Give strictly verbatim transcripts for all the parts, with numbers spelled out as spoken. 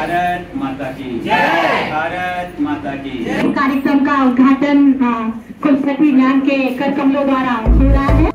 भारत माता की जय। भारत माता की जय। कार्यक्रम का उद्घाटन कुलपति ज्ञान के कर कमलों द्वारा हो रहा है।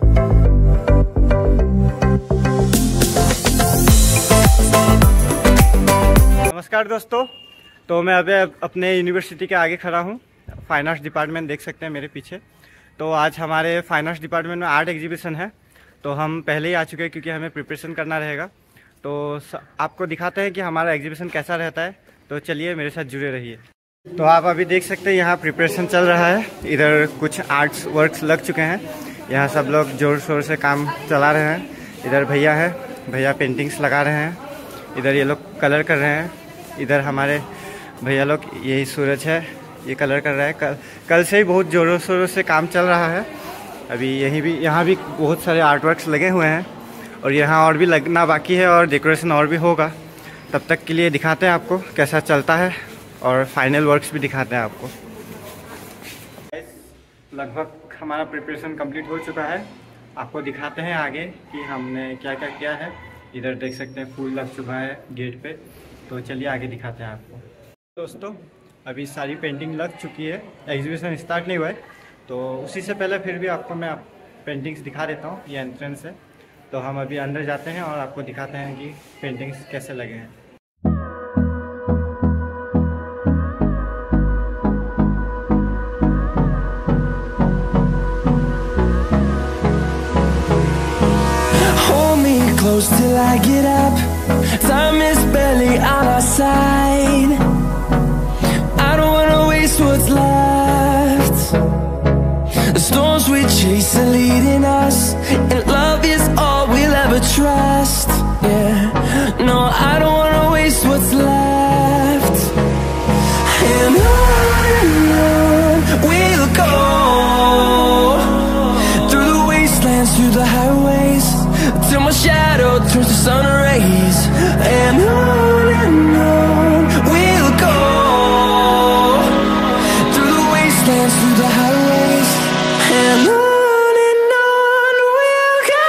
नमस्कार दोस्तों, तो मैं अभी अपने यूनिवर्सिटी के आगे खड़ा हूँ। फाइन आर्ट्स डिपार्टमेंट देख सकते हैं मेरे पीछे। तो आज हमारे फाइन आर्ट्स डिपार्टमेंट में आर्ट एग्जीबिशन है, तो हम पहले ही आ चुके हैं क्योंकि हमें प्रिपरेशन करना रहेगा। तो आपको दिखाते हैं कि हमारा एग्जीबिशन कैसा रहता है। तो चलिए मेरे साथ जुड़े रहिए। तो आप अभी देख सकते हैं यहाँ प्रिपरेशन चल रहा है। इधर कुछ आर्ट्स वर्क्स लग चुके हैं, यहाँ सब लोग जोर शोर से काम चला रहे हैं। इधर भैया है, भैया पेंटिंग्स लगा रहे हैं। इधर ये लोग कलर कर रहे हैं। इधर हमारे भैया लोग, यही सूरज है, ये कलर कर रहा है। कल कल से ही बहुत जोरों शोरों से काम चल रहा है। अभी यहीं भी यहाँ भी बहुत सारे आर्ट वर्क्स लगे हुए हैं और यहाँ और भी लगना बाकी है और डेकोरेशन और भी होगा। तब तक के लिए दिखाते हैं आपको कैसा चलता है और फाइनल वर्क्स भी दिखाते हैं आपको। लगभग हमारा प्रिपरेशन कंप्लीट हो चुका है। आपको दिखाते हैं आगे कि हमने क्या क्या किया है। इधर देख सकते हैं फूल लग चुका है गेट पे। तो चलिए आगे दिखाते हैं आपको। दोस्तों अभी सारी पेंटिंग लग चुकी है, एग्जीबिशन स्टार्ट नहीं हुआ है। तो उसी से पहले फिर भी आपको मैं आप पेंटिंग्स दिखा देता हूँ। ये एंट्रेंस है, तो हम अभी अंदर जाते हैं और आपको दिखाते हैं कि पेंटिंग्स कैसे लगे हैं। Close till I get up. Time is barely on our side. I don't wanna waste what's left. The storms we chase are leading us, and love is all we'll ever trust. Yeah, no, I don't wanna waste what's left. And on and on we'll go, through the wastelands, through the highways, till my shadow turns to sun rays. And on and on we'll go, through the wastelands, through the highways. And on and on we'll go.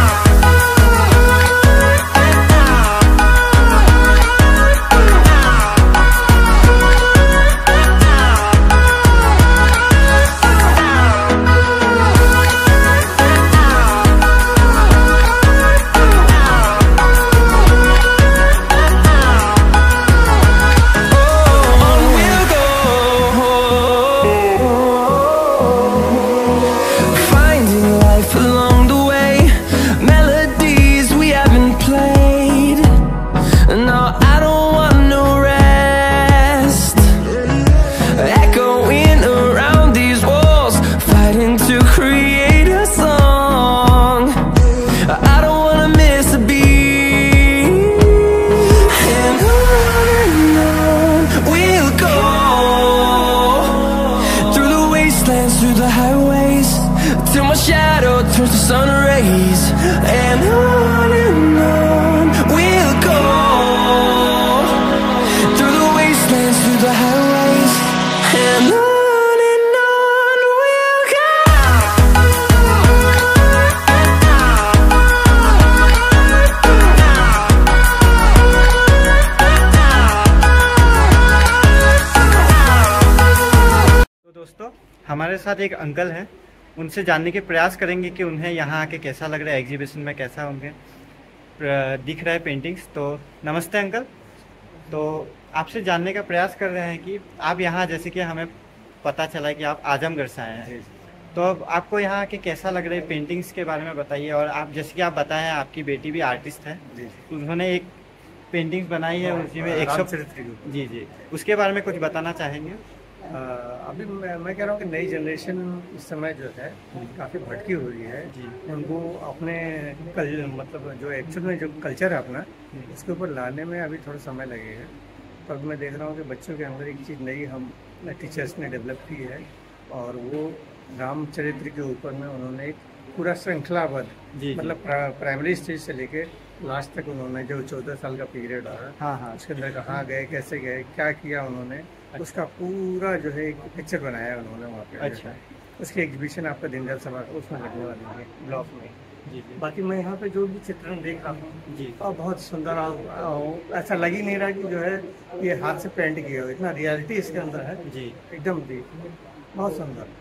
Through the highways, till my shadow turns to sun rays. And on and on we'll go, through the wastelands, through the highways. And on and on we'll go. तो दोस्तों हमारे साथ एक uncle हैं, उनसे जानने के प्रयास करेंगे कि उन्हें यहाँ आके कैसा लग रहा है, एग्जीबिशन में कैसा उनके दिख रहा है पेंटिंग्स। तो नमस्ते अंकल। तो आपसे जानने का प्रयास कर रहे हैं कि आप यहाँ, जैसे कि हमें पता चला है कि आप आजमगढ़ से आए हैं, तो अब आपको यहाँ आके कैसा लग रहा है, पेंटिंग्स के बारे में बताइए। और आप जैसे कि आप बताए हैं आपकी बेटी भी आर्टिस्ट है, उन्होंने एक पेंटिंग्स बनाई है, उसी में एक सौ जी जी उसके बारे में कुछ बताना चाहेंगे। आ, अभी मैं, मैं कह रहा हूँ कि नई जनरेशन इस समय जो है काफ़ी भटकी हुई है जी। उनको अपने कल मतलब जो एक्चुअल में जो कल्चर है अपना, उसके ऊपर लाने में अभी थोड़ा समय लगेगा। तो अभी मैं देख रहा हूँ कि बच्चों के अंदर एक चीज़ नई हम टीचर्स ने डेवलप की है, और वो रामचरित्र के ऊपर में उन्होंने एक पूरा श्रृंखलाबद्ध, मतलब प्रा, प्राइमरी स्टेज से लेके लास्ट तक उन्होंने जो चौदह साल का पीरियड रहा, हाँ हाँ उसके अंदर कहाँ गए, कैसे गए, क्या किया उन्होंने, अच्छा। उसका पूरा जो है एक पिक्चर बनाया उन्होंने वहाँ पे। अच्छा। उसकी एग्जीबिशन आपका दीनदयाल सभा उसमें लगने वाली है, ब्लॉक में। जी जी बाकी मैं यहाँ पे जो भी चित्रण देख रहा हूँ जी और बहुत सुंदर और, और ऐसा लग ही नहीं रहा कि जो है ये हाथ से पेंट किया हो, इतना रियलिटी इसके अंदर है जी एकदम दी बहुत सुंदर।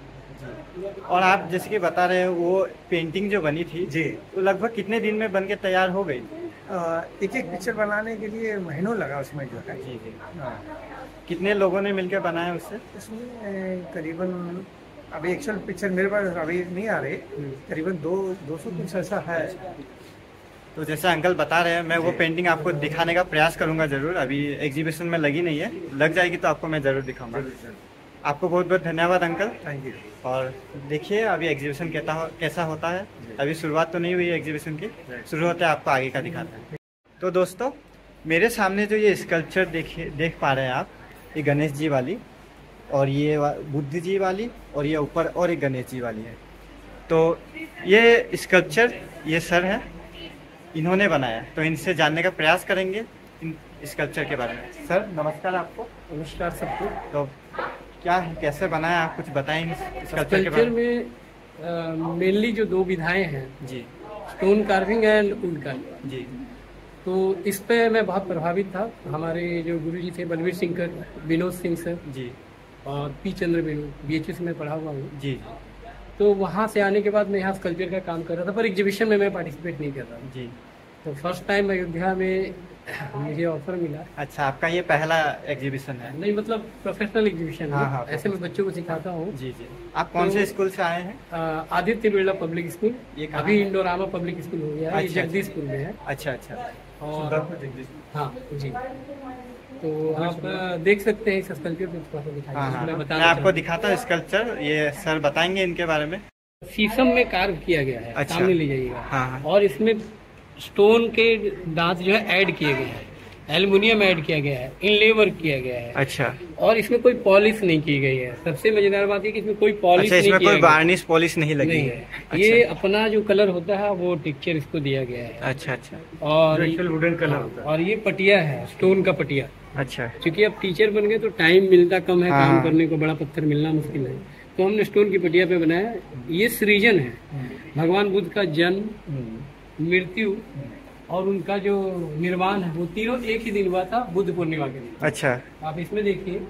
और आप जैसे कि बता रहे हो वो पेंटिंग जो बनी थी जी वो लगभग कितने दिन में बन के तैयार हो गई? एक एक पिक्चर बनाने के लिए महीनों लगा उसमें जो है। जी जी हाँ, कितने लोगों ने मिलकर बनाया उससे? इसमें करीबन अभी एक्चुअल पिक्चर मेरे पास अभी नहीं आ रही, करीबन दो दो सौ कुछ ऐसा है। तो जैसे अंकल बता रहे हैं मैं वो पेंटिंग आपको दिखाने का प्रयास करूंगा जरूर। अभी एग्जीबिशन में लगी नहीं है, लग जाएगी तो आपको मैं जरूर दिखाऊंगा। आपको बहुत बहुत धन्यवाद अंकल। Thank you. और देखिए अभी एग्जीबिशन कैसा हो, कैसा होता है। अभी शुरुआत तो नहीं हुई है एग्जीबिशन की, शुरू होते हैं आपको आगे का दिखाते हैं। तो दोस्तों मेरे सामने जो ये स्कल्पचर देखिए देख पा रहे हैं आप, ये गणेश जी वाली और ये बुद्ध जी वाली और ये ऊपर और एक गणेश जी वाली है। तो ये स्कल्पचर ये सर है, इन्होंने बनाया। तो इनसे जानने का प्रयास करेंगे इन स्कल्पचर के बारे में। सर नमस्कार आपको। नमस्कार सबको। तो क्या है, कैसे बनाया, आप कुछ बताएंगे स्कल्पचर के बारे कल्चर में मेनली जो दो विधाएं हैं जी stone carving and wood carving, जी तो इस पे मैं बहुत प्रभावित था। हमारे जो गुरुजी थे बलवीर सिंह कर, विनोद सिंह सर जी और पी चंद्र वेणु, बीएचएस में पढ़ा हुआ हूँ। जी तो वहाँ से आने के बाद मैं यहाँ स्कल्पचर का काम कर रहा था, पर एग्जीबिशन में मैं पार्टिसिपेट नहीं कर रहा था। जी। तो फर्स्ट टाइम अयोध्या में मुझे ऑफर मिला। अच्छा, आपका ये पहला एग्जीबिशन है? नहीं मतलब प्रोफेशनल एग्जीबिशन हाँ, है। हाँ, ऐसे मैं बच्चों को सिखाता हूँ। जी जी। आप कौन तो- से स्कूल से आए हैं? अ, आदित्य बिरला पब्लिक स्कूल, ये कहाँ अभी है? इंडोरामा पब्लिक स्कूल हो गया है, ये अच्छा, जगदीशपुर में है। अच्छा अच्छा। और हाँ जी, तो आप अ, देख सकते हैं इस स्कल्पचर को थोड़ा सा दिखाइए। हाँ हाँ, मैं मैं बताना आपको चाहूँ। दिखाता हूँ स्कल्पचर, ये सर बताएंगे इनके बारे में। शीशम में कार्व किया गया है, अच्छा। सामने ले जाइएगा। हाँ हाँ। और इसमें स्टोन के दांत जो है ऐड किए गए हैं, एल्युमिनियम ऐड किया गया है, इनले वर्क किया गया है। अच्छा और इसमें कोई पॉलिश नहीं की गई है। सबसे मजेदार बात है कि इसमें कोई पॉलिश अच्छा, नहीं इसमें किया कोई गया वार्निश पॉलिश नहीं लगी नहीं है? है। ये अपना जो कलर होता है वो टेक्सचर इसको दिया गया है। अच्छा अच्छा और वुडन कलर होता है। और ये पटिया है, स्टोन का पटिया। अच्छा क्योंकि अब टीचर बन गए तो टाइम मिलता कम है, हाँ। काम करने को, बड़ा पत्थर मिलना मुश्किल है, तो हमने स्टोन की पटिया पे बनाया। ये सृजन है भगवान बुद्ध का जन्म, मृत्यु और उनका जो निर्वाण है, वो तीनों एक ही दिन हुआ था, बुद्ध पूर्णिमा के दिन। अच्छा आप इसमें देखिए।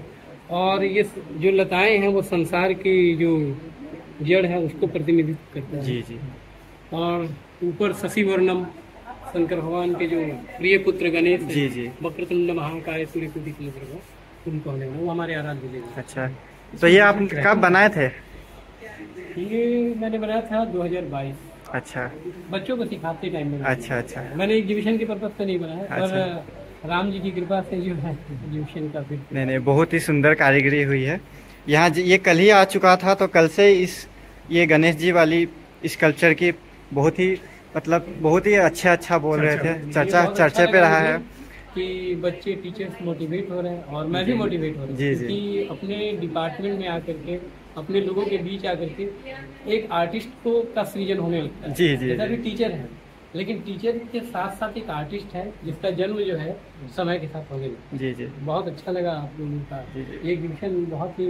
और ये जो लताएं हैं वो संसार की जो जड़ है उसको प्रतिनिधित्व करता है। जी जी। और ऊपर शशि वर्णम, शंकर भगवान के जो प्रिय पुत्र गणेश हैं, जी जी। वक्रतुंड महाकाय सूर्यकोटि समप्रभ, उनको हमने बनाया। वो हमारे आराध्य देव हैं। अच्छा, तो ये आप कब बनाए थे? ये मैंने बनाया था दो हज़ार बाईस। अच्छा बच्चों को सिखाते टाइम में बनाया। अच्छा अच्छा। मैंने एग्जीबिशन के पर्पज से नहीं बनाया, अच्छा। पर राम जी की कृपा से जो है एग्जीबिशन का फिर नहीं नहीं, बहुत ही सुंदर कारीगरी हुई है यहाँ। ज- ये कल ही आ चुका था, तो कल से इस ये गणेश जी वाली स्कल्पचर की बहुत ही मतलब बहुत ही अच्छा अच्छा बोल रहे थे, ये चर्चा बहुत चर्चे अच्छा पे लगा रहा मुझे है। कि बच्चे टीचर्स मोटिवेट हो रहे हैं और मैं भी मोटिवेट हो रहा हूँ, जी, जी। क्योंकि अपने डिपार्टमेंट में आकर के, अपने लोगों के बीच आकर के एक आर्टिस्ट को का सृजन होने लगता है। जी, जी, जैसा जी। भी टीचर है, लेकिन टीचर के साथ साथ एक आर्टिस्ट है जिसका जन्म जो है समय के साथ होने लगता जी जी। है। बहुत अच्छा लगा आप लोगों का जी, जी। ये एग्जीबिशन, बहुत ही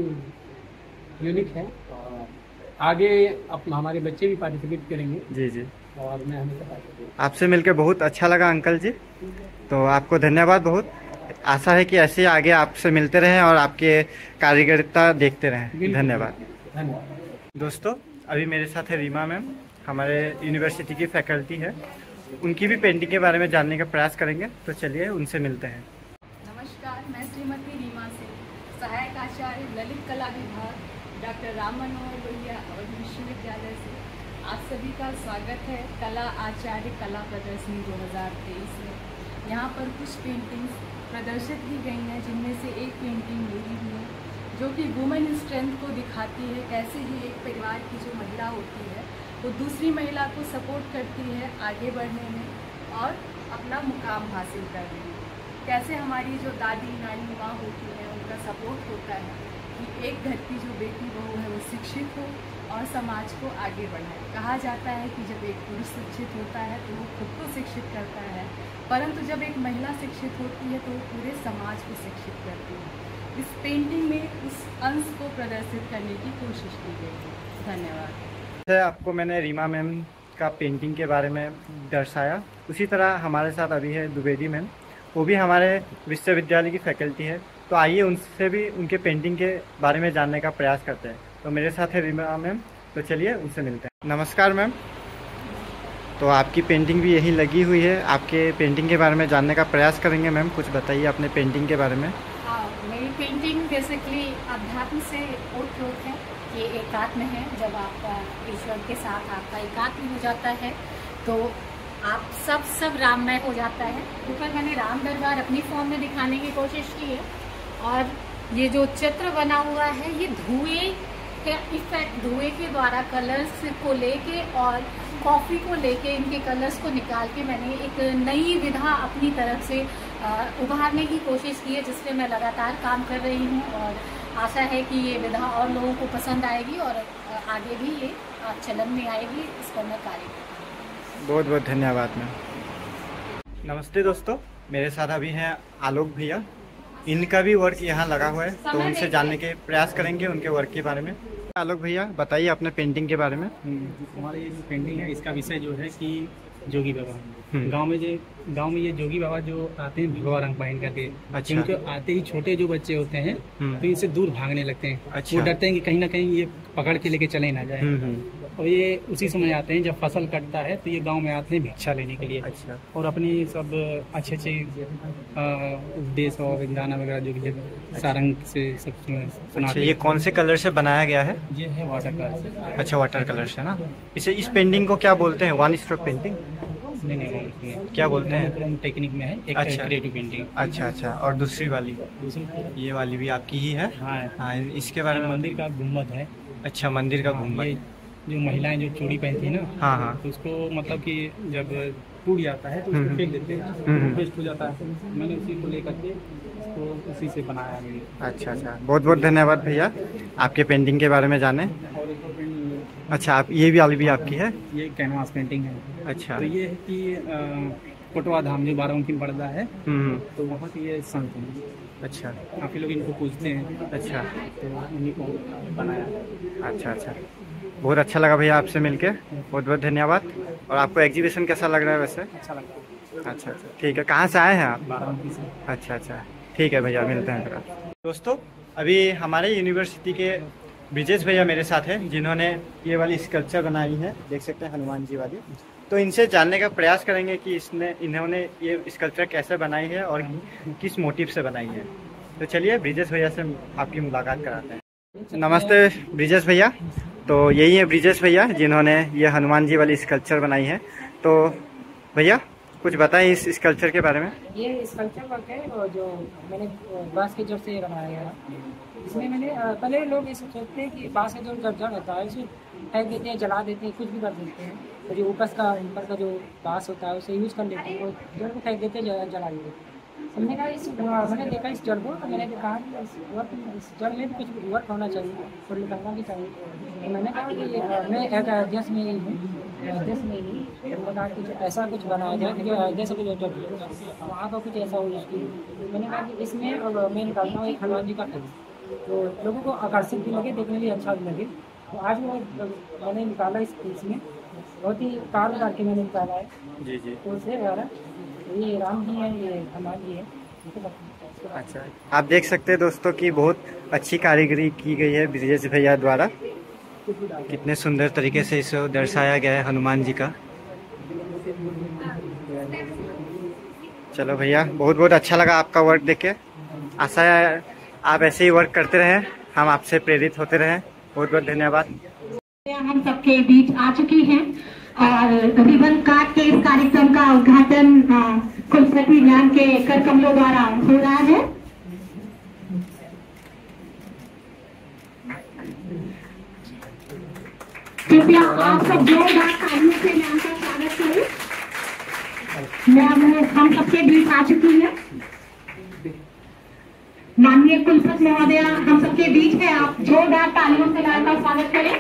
यूनिक है। और आगे अब हमारे बच्चे भी पार्टिसिपेट करेंगे जी जी। और मैं हमेशा पार्टिसिपेट। आपसे मिलकर बहुत अच्छा लगा अंकल जी, तो आपको धन्यवाद बहुत। आशा है कि ऐसे ही आगे आपसे मिलते रहें और आपके कारीगरिता देखते रहें। बिल्कुल। धन्यवाद। धन्यवाद। दोस्तों अभी मेरे साथ है रीमा मैम, हमारे यूनिवर्सिटी की फैकल्टी है, उनकी भी पेंटिंग के बारे में जानने का प्रयास करेंगे। तो चलिए उनसे मिलते हैं। नमस्कार, मैं श्रीमती रीमा सिंह, सहायक आचार्य ललित कला विभाग, डॉक्टर राम मनोहर लोहिया अवध विश्वविद्यालय से आप सभी का स्वागत है कला आचार्य कला प्रदर्शनी दो हज़ार तेईस में। यहाँ पर कुछ पेंटिंग्स प्रदर्शित की गई हैं, जिनमें से एक पेंटिंग मेरी भी है, जो कि वुमेन स्ट्रेंथ को दिखाती है। कैसे ही एक परिवार की जो महिला होती है वो दूसरी महिला को सपोर्ट करती है आगे बढ़ने में और अपना मुकाम हासिल करने में। कैसे हमारी जो दादी नानी माँ होती हैं उनका सपोर्ट होता है कि एक घर की जो बेटी बहू है वो शिक्षित हो और समाज को आगे बढ़ाए। कहा जाता है कि जब एक पुरुष शिक्षित होता है तो वो खुद को शिक्षित करता है, परंतु जब एक महिला शिक्षित होती है तो वो पूरे समाज को शिक्षित करती है। इस पेंटिंग में उस अंश को प्रदर्शित करने की कोशिश की गई है। धन्यवाद। जैसे आपको मैंने रीमा मैम का पेंटिंग के बारे में दर्शाया। उसी तरह हमारे साथ अभी है द्विवेदी मैम, वो भी हमारे विश्वविद्यालय की फैकल्टी है। तो आइए उनसे भी उनके पेंटिंग के बारे में जानने का प्रयास करते हैं। तो मेरे साथ है रीमा मैम, तो चलिए उनसे मिलते हैं। नमस्कार मैम। तो आपकी पेंटिंग भी यही लगी हुई है, आपके पेंटिंग के बारे में जानने का प्रयास करेंगे। मैम कुछ बताइए अपने पेंटिंग के बारे में। हाँ, मेरी पेंटिंग बेसिकली अध्यात्म से ओतप्रोत है। ये एकात्म है। जब आपका ईश्वर के साथ आपका एकात्म हो जाता है तो आप सब सब राममय हो जाता है। ऊपर मैंने राम दरबार अपनी फॉर्म में दिखाने की कोशिश की है। और ये जो चित्र बना हुआ है ये धुएं के इफेक्ट, धुएं के द्वारा कलर्स को लेके और कॉफ़ी को लेके इनके कलर्स को निकाल के मैंने एक नई विधा अपनी तरफ से उभारने की कोशिश की है, जिसपे मैं लगातार काम कर रही हूँ। और आशा है कि ये विधा और लोगों को पसंद आएगी और आगे भी ये चलन में आएगी। इस पर मैं कार्य करूँगी। बहुत बहुत धन्यवाद मैम। नमस्ते दोस्तों, मेरे साथ अभी हैं आलोक भैया। इनका भी वर्क यहाँ लगा हुआ है, तो उनसे जानने के प्रयास करेंगे उनके वर्क के बारे में। आलोक भैया बताइए अपने पेंटिंग के बारे में। हमारी ये जो पेंटिंग है इसका विषय जो है कि जोगी बाबा। गांव में जो गांव में ये जोगी बाबा जो आते हैं भगवा रंग पहन करके, अच्छा। उनको आते ही छोटे जो बच्चे होते हैं तो इनसे दूर भागने लगते हैं। अच्छा। वो डरते हैं कि कहीं ना कहीं ये पकड़ के लेके चले ना जाए। और ये उसी समय आते हैं जब फसल कटता है, तो ये गांव में आते हैं भिक्षा लेने के लिए। अच्छा। और अपनी सब अच्छे अच्छे उपदेश और गाना वगैरह जो कि सारंग से सब सुना। अच्छा, ये कौन से कलर से बनाया गया है? ये है वाटर कलर। अच्छा, वाटर कलर से ना। इसे इस पेंटिंग को क्या बोलते हैं? वन स्ट्रोक पेंटिंग नहीं नहीं क्या बोलते हैं? टेक्निक में है एक अच्छा। Creative painting. अच्छा अच्छा। और दूसरी वाली? दूसरी ये वाली भी आपकी ही है? हाँ हाँ, इसके बारे में। मंदिर का गुम्बद है। अच्छा, मंदिर का ये गुम्बद। जो महिलाएं जो चूड़ी पहनती है ना, हाँ हाँ, तो उसको मतलब कि जब टूट जाता है तो उसको फेंक देते हैं, वेस्ट हो जाता है। मैंने उसी को लेकर के उसको उसी से बनाया है। अच्छा अच्छा। बहुत बहुत धन्यवाद भैया आपके पेंटिंग के बारे में जाने। और एक और पेंटिंग, अच्छा, आप ये भी वाली भी आपकी है? ये कैनवास पेंटिंग है। अच्छा। तो ये है कि कोटवा धाम जो बाराबंकी में पड़ता है, हम्म। तो वहाँ के ये संत हैं। अच्छा। काफ़ी लोग इनको पूजते हैं। अच्छा। तो इन्हीं को बनाया। अच्छा अच्छा। बहुत अच्छा लगा भैया आपसे मिलके, बहुत बहुत धन्यवाद। और आपको एग्जीबिशन कैसा लग रहा है वैसे? अच्छा लगता है। अच्छा अच्छा, ठीक है। कहाँ से आए हैं आप? बाराबंकी से। अच्छा अच्छा, ठीक है भैया, मिलते हैं फिर। दोस्तों, अभी हमारे यूनिवर्सिटी के ब्रिजेश भैया मेरे साथ हैं, जिन्होंने ये वाली स्कल्पचर बनाई है, देख सकते हैं हनुमान जी वाली। तो इनसे जानने का प्रयास करेंगे कि इसने इन्होंने ये स्कल्पचर कैसे बनाई है और किस मोटिव से बनाई है। तो चलिए ब्रिजेश भैया से आपकी मुलाकात कराते हैं। नमस्ते ब्रिजेश भैया। तो यही है ब्रिजेश भैया जिन्होंने ये हनुमान जी वाली स्कल्पचर बनाई है। तो भैया कुछ बताएं इस स्कल्पचर के बारे में। ये स्कल्पचर वर्क है और जो मैंने बांस के जड़ से बनाया गया। इसमें मैंने पहले लोग ये सोचते हैं कि बांस का जो जड़ होता है उसे फेंक देते हैं, जला देते हैं, कुछ भी कर देते हैं। तो जो ऊपर का ऊपर का जो बांस होता है उसे यूज़ कर लेते हैं और जड़ को फेंक देते हैं, जला देते हैं। हमने कहा इस मैंने देखा इस जड़ को, तो मैंने कहा कि इस वर्क इस जड़ में भी कुछ वर्क होना चाहिए और लिखना भी चाहिए। तो मैंने कहा कि मैं एक अध्यक्ष में ही हूँ, अध्यक्ष में ही मैंने कहा कि ऐसा कुछ बनाया जाए कि जो अध्यक्ष को जो जड़ वहाँ का कुछ ऐसा हो जिसकी। मैंने कहा कि इसमें मैं निकालता हूँ एक हनुमान जी का फूल, तो लोगों को आकर्षित भी लगे, देखने में अच्छा भी लगे। तो आज वो मैंने निकाला इस इसमें बहुत ही कार करके मैंने निकाला है। जी जी। तो उसे ये राम जी हैं, ये हनुमान जी हैं। अच्छा, आप देख सकते हैं दोस्तों कि बहुत अच्छी कारीगरी की गई है ब्रिजेश भैया द्वारा। कितने सुंदर तरीके से इसे दर्शाया गया है हनुमान जी का। चलो भैया, बहुत बहुत अच्छा लगा आपका वर्क देख के। आशा है आप ऐसे ही वर्क करते रहें, हम आपसे प्रेरित होते रहें। बहुत बहुत धन्यवाद। हम सबके बीच आ चुकी हैं और रिबन काट के इस कार्यक्रम का उद्घाटन कुलपति ज्ञान के कर कमलों द्वारा हो रहा है। कृपया आप सब जोरदार तालियों से मैम का स्वागत करें। मैम हम सबके बीच आ चुकी है। माननीय कुलपति महोदया हम सबके बीच है, आप जोरदार तालियों से मैम का स्वागत करें।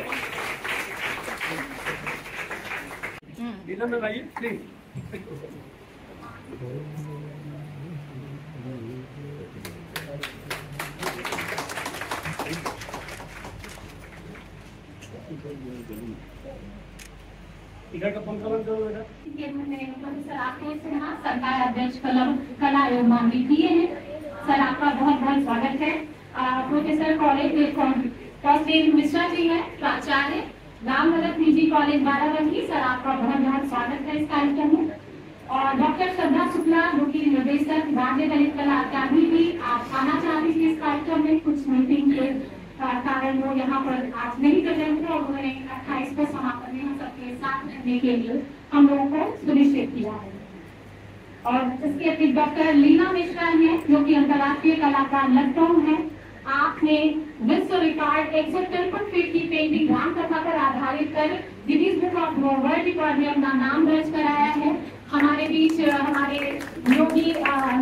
इधर का पंखा बंद करो बेटा। प्रोफेसर राकेश सिन्हा सरकार अध्यक्ष कला कला एवं मानवीय दिए हैं। सर आपका बहुत बहुत स्वागत है। प्रोफेसर कॉलेज कौशलेंद्र मिश्रा जी हैं प्राचार्य राम भगत निजी कॉलेज बाराबंकी। सर आपका बहुत बहुत स्वागत है इस कार्यक्रम में। और डॉक्टर श्रद्धा शुक्ला जो की निर्देशक राज्य दलित कला अकादमी भी आप आना चाहती थी इस कार्यक्रम में, कुछ मीटिंग के कारण वो यहाँ पर आज नहीं कर रहे थे और उन्होंने अट्ठाईस को समापन में हम सबके साथ रहने के लिए हम लोगों को सुनिश्चित किया है। और इसके अतिरिक्त डॉक्टर लीना मिश्रा हैं जो कि अंतर्राष्ट्रीय कलाकार लखनऊ है। आपने विश्व रिकॉर्ड एक सौ तिरपन फीट की पेंटिंग राम कथा पर आधारित कर Guinness book of world record में अपना नाम दर्ज कराया है। हमारे बीच हमारे योगी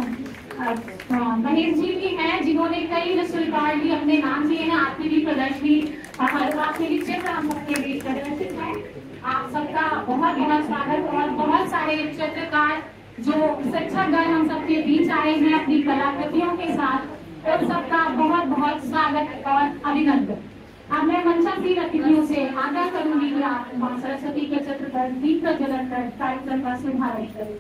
महेश जी भी हैं जिन्होंने कई विश्व रिकॉर्ड भी अपने नाम दिए हैं। आपकी भी प्रदर्शनी आपके भी चित्र हम सबके बीच प्रदर्शित है। आप सबका बहुत बहुत स्वागत। और बहुत सारे चित्रकार जो शिक्षकगण हम सबके बीच आए हैं अपनी कलाकृतियों के साथ, उन सबका बहुत बहुत स्वागत और अभिनंदन। अब मैं मंचासीन अतिथियों से आग्रह करूंगी कि आप मां सरस्वती के चित्र पर दीप प्रज्वलन कर कार्यक्रम का शुभारंभ करें।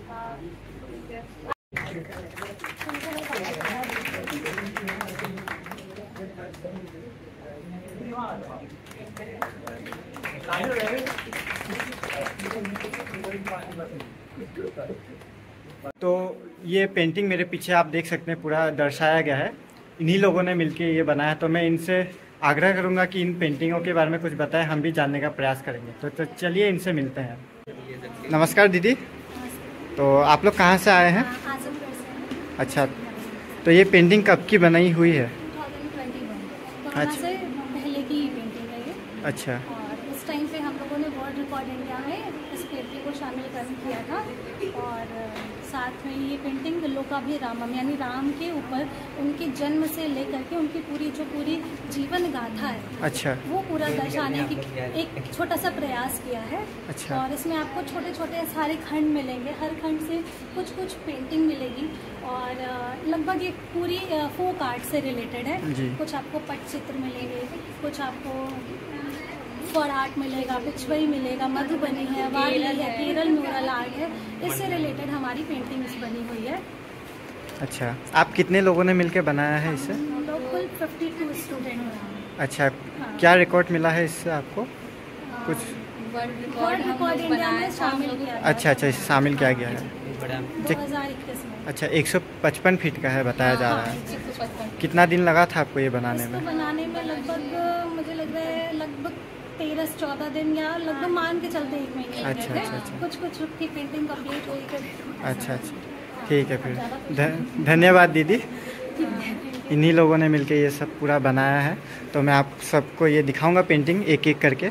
तो ये पेंटिंग मेरे पीछे आप देख सकते हैं पूरा दर्शाया गया है, इन्हीं लोगों ने मिलके ये बनाया। तो मैं इनसे आग्रह करूंगा कि इन पेंटिंगों के बारे में कुछ बताएं, हम भी जानने का प्रयास करेंगे। तो, तो चलिए इनसे मिलते हैं। नमस्कार दीदी, तो आप लोग कहाँ से आए हैं? अच्छा, तो ये पेंटिंग कब की बनाई हुई है? अच्छा, पहले की पेंटिंग है ये। अच्छा, और उस टाइम पे हम लोगों ने वर्ल्ड रिकॉर्ड इंडिया में इस पेंटिंग को शामिल कर किया था। और साथ में ये पेंटिंग लोकाभिरामम यानी राम के ऊपर उनके जन्म से लेकर के उनकी पूरी जो पूरी जीवन गाथा है, अच्छा, वो पूरा दर्शाने की एक छोटा सा प्रयास किया है। अच्छा। और इसमें आपको छोटे छोटे सारे खंड मिलेंगे, हर खंड से कुछ कुछ पेंटिंग मिलेगी और लगभग एक पूरी फोक आर्ट से रिलेटेड है। कुछ आपको पटचित्र मिलेंगे, कुछ आपको फॉर आर्ट मिलेगा, पिछवई मिलेगा, मधुबनी है, वारली है, केरल म्यूरल आर्ट है, इससे रिलेटेड हमारी पेंटिंग्स बनी हुई है। अच्छा, आप कितने लोगों ने मिलकर बनाया है इसे? हम लोग कुल बावन स्टूडेंट हैं। अच्छा, हाँ। क्या रिकॉर्ड मिला है इससे आपको? आ, कुछ वर्ल्ड रिकॉर्ड इंडिया में शामिल किया। अच्छा अच्छा, इसे शामिल किया गया है दो हज़ार इक्कीस में। अच्छा, एक सौ पचपन फीट का है बताया जा रहा है। कितना दिन लगा था आपको ये बनाने में? बनाने में लगभग मुझे लग रहा है लगभग तेरह चौदह दिन या लगभग मान के चलते एक महीने। अच्छा अच्छा अच्छा, कुछ कुछ की पेंटिंग कंप्लीट हुई फिर। अच्छा अच्छा, ठीक है फिर धन्यवाद दीदी। इन्हीं लोगों ने मिलकर ये सब पूरा बनाया है। तो मैं आप सबको ये दिखाऊंगा पेंटिंग एक एक करके।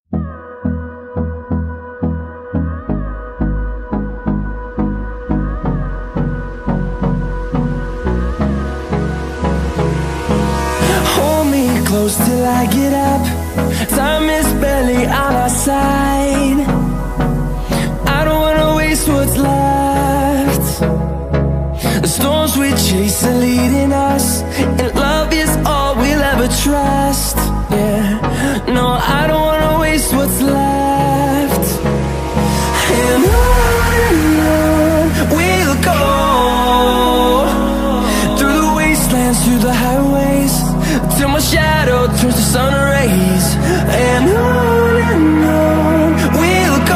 Close till I get up, time is barely on our side. I don't wanna waste what's left. The storms we chase are leading us, and love is all we'll ever trust. Yeah, no, I don't wanna waste what's left. And on and on we'll go, through the wastelands, through the highways, till my shadow turns to sun rays. And on and on we'll go,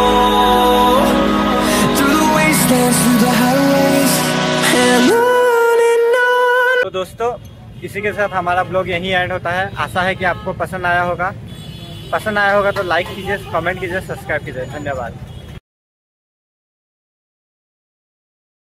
through the wastelands, through the highways, and on and on. तो दोस्तों, इसी के साथ हमारा blog यहीं and होता है। आशा है कि आपको पसंद आया होगा। पसंद आया होगा तो लाइक कीजिए, कमेंट कीजिए, सब्सक्राइब कीजिए। धन्यवाद।